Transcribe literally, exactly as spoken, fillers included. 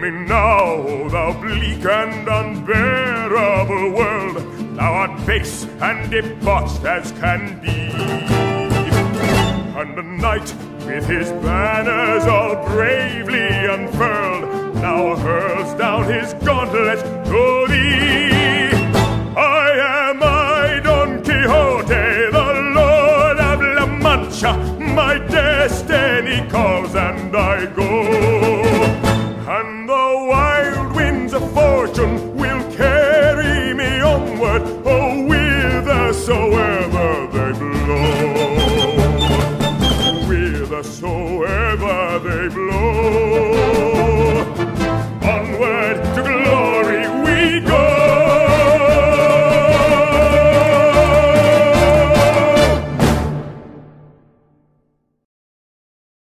me now, O thou bleak and unbearable world, thou art base and debauched as can be. And the knight, with his banners all bravely unfurled, now hurls down his gauntlet to thee. I am I, Don Quixote, the Lord of La Mancha. My destiny calls and I go, and the wild winds of fortune will carry me onward, oh, whithersoever they blow, whithersoever they blow.